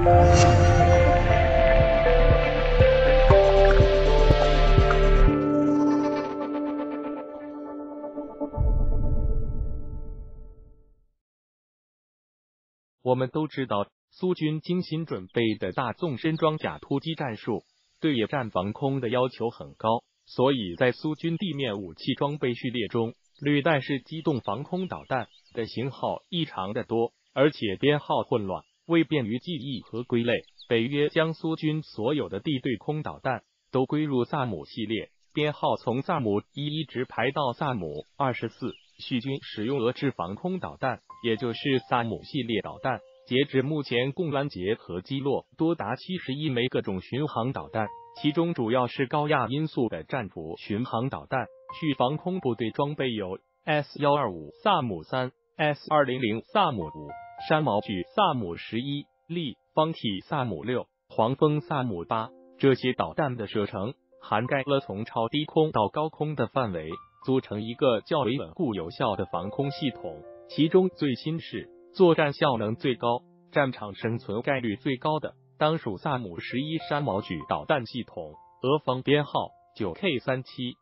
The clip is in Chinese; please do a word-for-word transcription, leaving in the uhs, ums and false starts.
我们都知道，苏军精心准备的大纵深装甲突击战术对野战防空的要求很高，所以在苏军地面武器装备序列中，履带式机动防空导弹的型号异常的多，而且编号混乱，为便于记忆和归类，北约将苏军所有的地对空导弹都归入萨姆系列，编号从萨姆一一直排到萨姆二十四。叙军使用俄制防空导弹，也就是萨姆系列导弹，截至目前共拦截和击落多达七十一枚各种巡航导弹，其中主要是高亚音速的战斧巡航导弹。叙防空部队装备有 S 一二五 萨姆三、S 二零零 萨姆五、山毛榉萨姆十一、立方体萨姆六、黄蜂萨姆八。这些导弹的射程涵盖了从超低空到高空的范围，组成一个较为稳固有效的防空系统。其中最新式、作战效能最高、战场生存概率最高的，当属萨姆十一山毛榉导弹系统，俄方编号 九 K 三七。